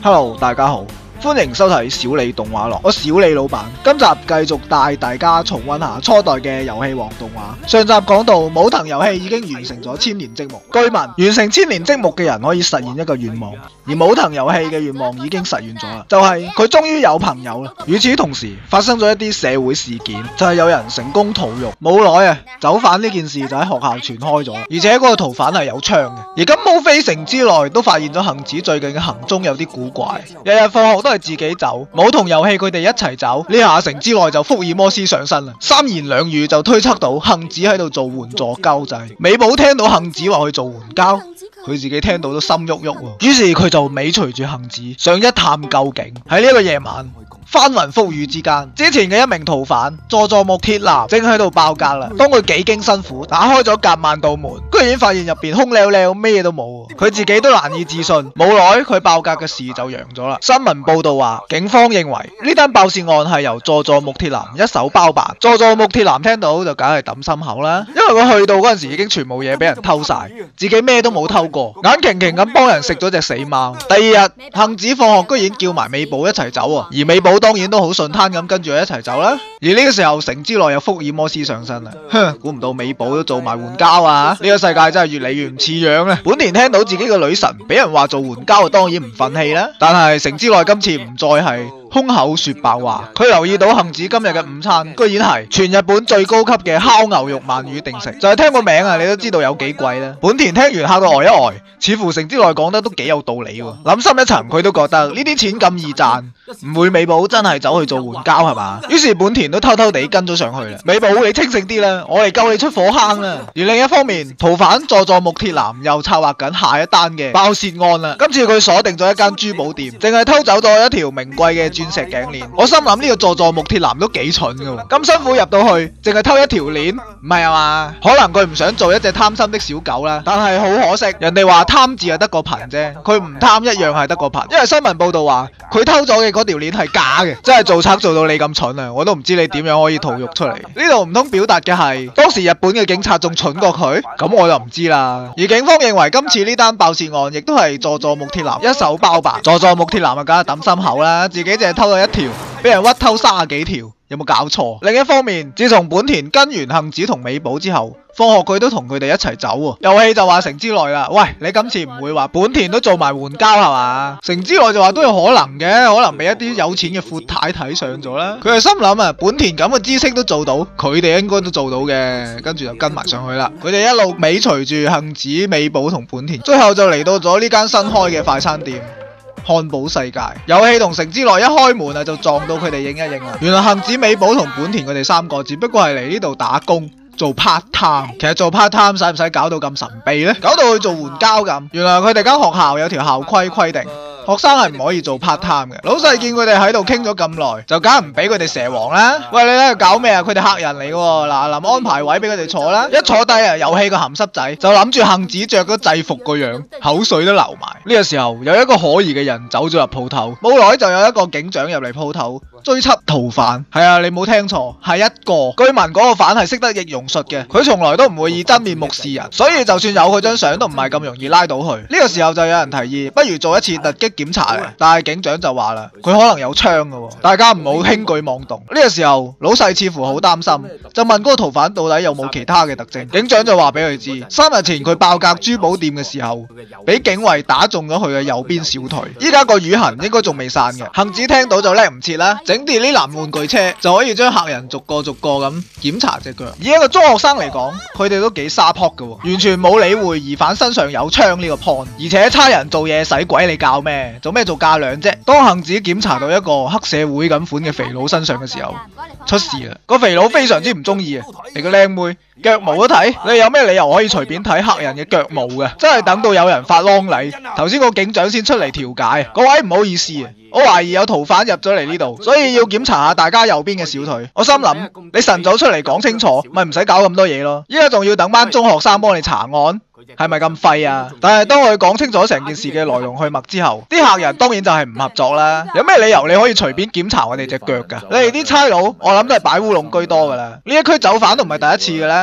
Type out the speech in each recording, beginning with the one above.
Hello， 大家好，歡迎收睇小李動畫廊，我小李老闆。今集繼續帶大家重溫下初代嘅遊戲王動畫。上集講到武藤遊戲已經完成咗千年積木，據聞完成千年積木嘅人可以實現一個願望，而武藤遊戲嘅願望已經實現咗啦，就係佢終於有朋友啦。與此同時，發生咗一啲社會事件，就係有人成功逃獄，冇耐啊，走犯呢件事就喺學校傳開咗，而且嗰個逃犯係有槍嘅。而金毛飛城之內都發現咗杏子最近嘅行蹤有啲古怪，日日放學都係自己走，武藤遊戲佢哋一齊走，呢下城之內就福爾摩斯上身啦，三言兩語就推測到杏子喺度做援助交際。美寶聽到杏子話去做援交，佢自己聽到都心喐喐喎，於是佢就尾隨住杏子想一探究竟。喺呢一個夜晚，翻雲覆雨之間，之前嘅一名逃犯佐佐木鐵男正喺度爆格啦。當佢幾經辛苦打開咗夾萬道門，居然發現入邊空溜溜，咩都冇。佢自己都難以置信。冇耐，佢爆格嘅事就揚咗啦。新聞報道話，警方認為呢單爆竊案係由佐佐木鐵男一手包辦。佐佐木鐵男聽到就梗係揼心口啦，因為佢去到嗰陣時已經全部嘢俾人偷晒，自己咩都冇偷過，眼擎擎咁幫人食咗隻死貓。第二日，杏子放學居然叫埋美寶一齊走啊，而美寶當然都好順攤咁跟住佢一齊走啦。而呢個時候，城之內有福爾摩斯上身啦，估唔到美寶都做埋援交啊！呢個世界真係越嚟越唔似樣啦。本田聽到自己嘅女神俾人話做援交，當然唔忿氣啦。但係城之內今次唔再係空口說白話，佢留意到杏子今日嘅午餐居然係全日本最高級嘅烤牛肉鰻魚定食，就係聽個名啊，你都知道有幾貴啦。本田聽完嚇到呆一呆，似乎城之內講得都幾有道理喎。諗深一層，佢都覺得呢啲錢咁易賺，唔會美寶真係走去做援交係嘛？於是本田都偷偷地跟咗上去啦。美寶，你清醒啲啦，我嚟救你出火坑啦！而另一方面，逃犯佐佐木鐵男又策劃緊下一單嘅爆竊案啦。今次佢鎖定咗一間珠寶店，淨係偷走咗一條名貴嘅鑽石頸鏈。我心諗呢個佐佐木鐵男都幾蠢噶，咁辛苦入到去，淨係偷一條鏈，唔係啊嘛？可能佢唔想做一隻貪心的小狗啦。但係好可惜，人哋話貪字係得個貧啫，佢唔貪一樣係得個貧。因為新聞報道話佢偷咗嘅嗰條鏈係假嘅，真係做賊做到你咁蠢啊！我都唔知你點樣可以逃獄出嚟。呢度唔通表達嘅係當時日本嘅警察仲蠢過佢？咁我就唔知啦。而警方認為今次呢單爆竊案亦都係佐佐木鐵男一手包辦。佐佐木鐵男啊，梗係抌心口啦，自己淨係偷咗一條，俾人屈偷30幾條，有冇搞錯？另一方面，自從本田跟完杏子同美寶之後，放學佢都同佢哋一齊走喎。遊戲就話城之內啦，喂，你今次唔會話本田都做埋援交係嘛？城之內就話都有可能嘅，可能俾一啲有錢嘅闊太睇上咗啦。佢係心諗啊，本田咁嘅知識都做到，佢哋應該都做到嘅，跟住就跟埋上去啦。佢哋一路尾隨住杏子、美寶同本田，最後就嚟到咗呢間新開嘅快餐店漢堡世界。遊戲同城之內一開門啊，就撞到佢哋影一影啦。原來杏子、美寶同本田佢哋三個只不過係嚟呢度打工做 part time。其實做 part time 使唔使搞到咁神秘呢？搞到去做援交咁。原來佢哋間學校有條校規規定，學生係唔可以做 part time 嘅。老細見佢哋喺度傾咗咁耐，就梗係唔俾佢哋蛇王啦。喂，你喺度搞咩啊？佢哋客人嚟嘅喎，嗱，臨安排位俾佢哋坐啦。一坐低啊，遊戲個鹹濕仔就諗住杏子着咗制服個樣，口水都流埋。呢個時候有一個可疑嘅人走咗入鋪頭，冇耐就有一個警長入嚟鋪頭追緝逃犯。係啊，你冇聽錯，係一個。據聞嗰個犯係識得易容術嘅，佢從來都唔會以真面目示人，所以就算有佢張相都唔係咁容易拉到佢。呢個時候就有人提議，不如做一次突擊檢查咧。但係警長就話啦，佢可能有槍噶，大家唔好輕舉妄動。呢個時候老細似乎好擔心，就問嗰個逃犯到底有冇其他嘅特徵。警長就話俾佢知，3日前佢爆格珠寶店嘅時候，俾警衛打中咗佢嘅右邊小腿，依家個瘀痕應該仲未散嘅。杏子聽到就叻唔切啦，整電呢藍玩具車就可以將客人逐個咁檢查隻腳。以一個中學生嚟講，佢哋都幾沙撲噶，完全冇理會疑犯身上有槍呢個 point。而且差人做嘢使鬼你教咩？做咩做架梁啫？當杏子檢查到一個黑社會咁款嘅肥佬身上嘅時候，出事啦！個肥佬非常之唔中意啊！你個靚妹腳毛都睇，你有咩理由可以隨便睇客人嘅腳毛嘅？真係等到有人發狼戾，頭先個警長先出嚟調解。各位唔好意思啊，我懷疑有逃犯入咗嚟呢度，所以要檢查下大家右邊嘅小腿。我心諗你晨早出嚟講清楚，咪唔使搞咁多嘢咯。依家仲要等班中學生幫你查案，係咪咁廢啊？但係當佢講清楚成件事嘅來龍去脈之後，啲客人當然就係唔合作啦。有咩理由你可以隨便檢查我哋隻腳噶？你哋啲差佬，我諗都係擺烏龍居多噶啦。呢一區走犯都唔係第一次嘅咧。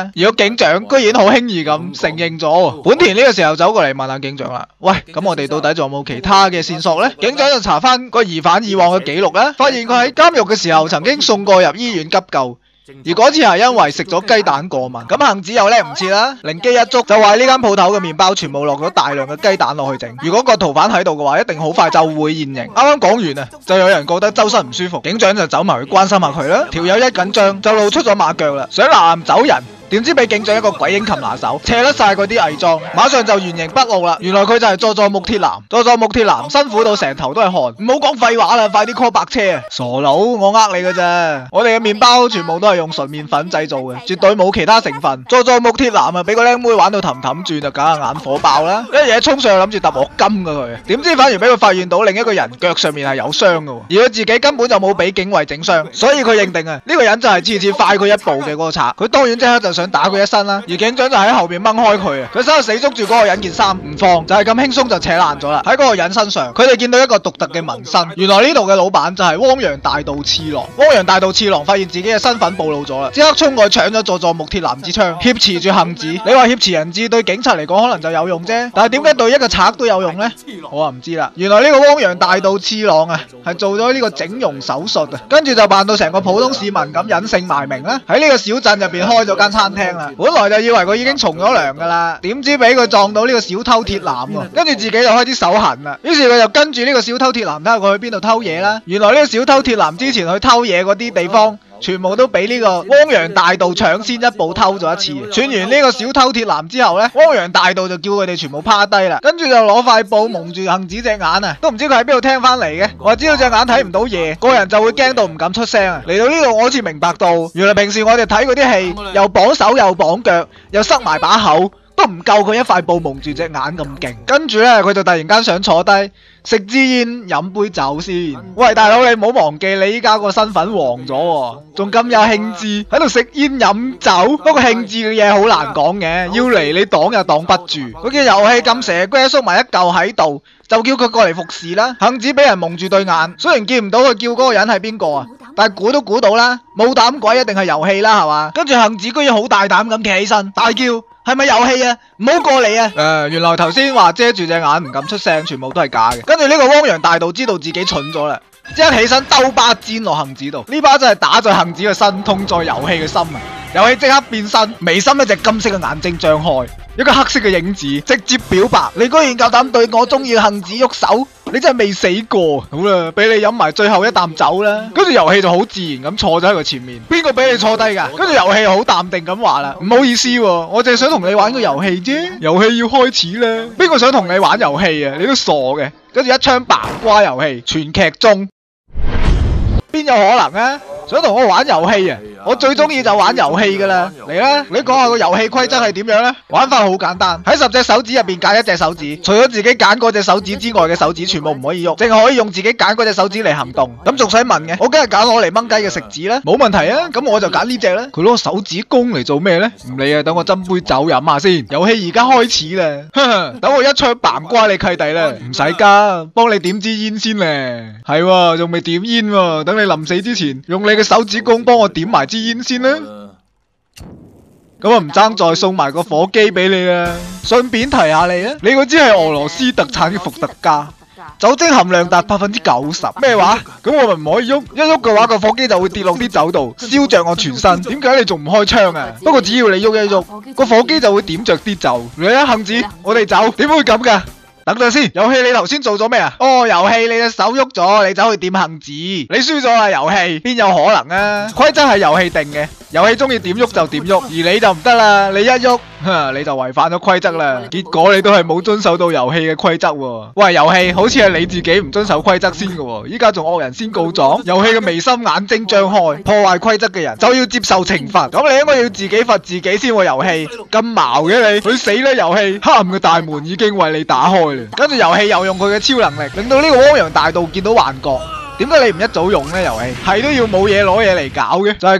而個警長居然好輕易咁承認咗。本田呢個時候走過嚟問下警長啦，喂，咁我哋到底仲有冇其他嘅線索呢？警長就查翻個疑犯以往嘅記錄啦，發現佢喺監獄嘅時候曾經送過入醫院急救。而嗰次係因為食咗雞蛋過敏，咁杏子又叻唔切啦，靈機一觸就話呢間鋪頭嘅麵包全部落咗大量嘅雞蛋落去整。如果個逃犯喺度嘅話，一定好快就會現形。啱啱講完啊，就有人覺得周身唔舒服，警長就走埋去關心下佢啦。條友一緊張就露出咗馬腳啦，想嗱走人。點知俾警長一個鬼影擒拿手，扯甩晒嗰啲偽裝，馬上就原形畢露啦。原來佢就係佐佐木鐵男，佐佐木鐵男辛苦到成頭都係汗。唔好講廢話啦，快啲 call 白車啊！傻佬，我呃你㗎咋？我哋嘅麵包全部都係用純麵粉製造嘅，絕對冇其他成分。佐佐木鐵男啊，俾個靚妹玩到氹氹轉就梗係眼火爆啦！一嘢衝上去諗住揼我金㗎佢，點知反而俾佢發現到另一個人腳上面係有傷㗎，而佢自己根本就冇俾警衛整傷，所以佢認定啊呢個人就係次次快佢一步嘅嗰個賊。佢當然即刻就想打佢一身啦，而警長就喺後邊掹開佢啊！佢手死捉住嗰個人件衫唔放，就係咁輕鬆就扯爛咗啦。喺嗰個人身上，佢哋見到一個獨特嘅紋身，原來呢度嘅老闆就係汪洋大盜次郎。汪洋大盜次郎發現自己嘅身份暴露咗啦，即刻衝過去搶咗佐佐木鐵男支槍，挾持住杏子。你話挾持人質對警察嚟講可能就有用啫，但係點解對一個賊都有用呢？我啊唔知啦。原來呢個汪洋大盜次郎啊，係做咗呢個整容手術啊，跟住就扮到成個普通市民咁隱姓埋名啦，喺呢個小鎮入邊開咗間餐廳啦。本來就以為佢已經從咗良噶啦，點知俾佢撞到呢個小偷鐵男喎，跟住自己就開始手痕啦。於是佢就跟住呢個小偷鐵男睇下佢去邊度偷嘢啦。原來呢個小偷鐵男之前去偷嘢嗰啲地方，全部都俾呢個汪洋大盜搶先一步偷咗一次。串完呢個小偷鐵男之後呢，汪洋大盜就叫佢哋全部趴低啦，跟住就攞塊布蒙住杏子隻眼啊，都唔知佢喺邊度聽翻嚟嘅。我知道隻眼睇唔到嘢，個人就會驚到唔敢出聲啊。嚟到呢度我好似明白到，原來平時我哋睇嗰啲戲，又綁手又綁腳，又塞埋把口，都唔夠佢一塊布蒙住隻眼咁勁。跟住呢，佢就突然間想坐低食支煙飲杯酒先。喂，大佬，你唔好忘記你依家個身份黃咗，仲咁有興致喺度食煙飲酒。不過興致嘅嘢好難講嘅，要嚟你擋又擋不住。佢嘅遊戲咁蛇龜縮埋一嚿喺度，就叫佢過嚟服侍啦。杏子俾人蒙住對眼，雖然見唔到佢叫嗰個人係邊個啊，但係估都估到啦，冇膽鬼一定係遊戲啦，係嘛？跟住杏子居然好大膽咁企起身，大叫：係咪遊戲啊？唔好過嚟啊！原來頭先話遮住隻眼唔敢出聲，全部都係假嘅。跟住呢個汪洋大盜知道自己蠢咗啦，即刻起身兜巴煎落杏子度，呢巴真係打在杏子嘅身，痛在遊戲嘅心啊！遊戲即刻變身，眉心一隻金色嘅眼睛張開，一個黑色嘅影子直接表白：你居然夠膽對我中意嘅杏子喐手，你真係未死過。好啦，俾你飲埋最後一啖酒啦。跟住遊戲就好自然咁坐咗喺佢前面。邊個俾你坐低噶？跟住遊戲好淡定咁話啦：唔好意思喎，我淨係想同你玩個遊戲啫。遊戲要開始啦。邊個想同你玩遊戲啊？你都傻嘅。跟住一槍白瓜遊戲，全劇終。邊有可能啊？想同我玩遊戲啊？我最中意就玩遊戲噶啦。嚟啦，你講下個遊戲規則係點樣呢？玩法好簡單，喺10隻手指入邊揀一隻手指，除咗自己揀嗰隻手指之外嘅手指全部唔可以喐，淨係可以用自己揀嗰隻手指嚟行動。咁仲使問嘅？我梗係揀攞嚟掹雞嘅食指啦，冇問題啊。咁我就揀呢隻啦。佢攞手指公嚟做咩呢？唔理啊，等我斟杯酒飲下先。遊戲而家開始啦，呵呵，等我一槍嘭瓜你契弟啦，唔使加，幫你點支煙先咧。係喎，仲未點煙喎，等你臨死之前，用你嘅手指公幫我點埋支煙先啦。咁啊唔爭再送埋個火機俾你啦。順便提下你啊，你嗰支係俄羅斯特產嘅伏特加，酒精含量達90%。咩話？咁我咪唔可以喐？一喐嘅話個火機就會跌落啲酒度，燒着我全身。點解你仲唔開槍啊？不過只要你喐一喐，個火機就會點着啲酒。嚟啊，杏子，我哋走。點會咁噶？等陣先，遊戲你頭先做咗咩啊？哦，遊戲你隻手喐咗，你走去點杏子，你輸咗啦！遊戲邊有可能啊？規則係遊戲定嘅，遊戲中意點喐就點喐，而你就唔得啦，你一喐，你就違反咗規則啦。結果你都係冇遵守到遊戲嘅規則喎。喂，遊戲好似係你自己唔遵守規則先嘅喎，依家仲惡人先告狀。遊戲嘅眉心眼睛張開，破壞規則嘅人就要接受懲罰。咁你應該要自己罰自己先喎。遊戲咁矛嘅你，去死啦！遊戲黑暗嘅大門已經為你打開。跟住遊戲又用佢嘅超能力，令到呢個汪洋大盜見到幻覺。點解你唔一早用呢？遊戲係都要冇嘢攞嘢嚟搞嘅，就係咁。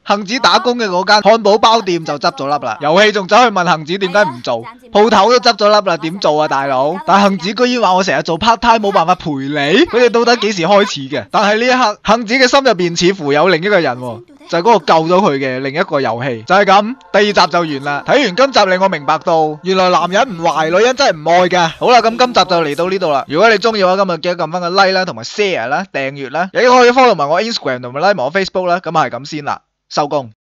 杏子打工嘅嗰間漢堡包店就執咗笠啦。遊戲仲走去問杏子點解唔做，鋪頭都執咗笠啦，點做啊大佬？但係杏子居然話我成日做 part time 冇辦法陪你，佢哋到底幾時開始嘅？但係呢一刻，杏子嘅心入邊似乎有另一個人喎。就係嗰個救咗佢嘅另一個遊戲，就係咁，第二集就完啦。睇完今集令我明白到，原來男人唔壞，女人真係唔愛㗎。好啦，咁今集就嚟到呢度啦。如果你中意嘅話，今日記得撳翻個 like 啦，同埋 share 啦，訂閱啦，亦都可以 follow 埋我 Instagram 同埋 like 埋我 Facebook 啦。咁係咁先啦，收工。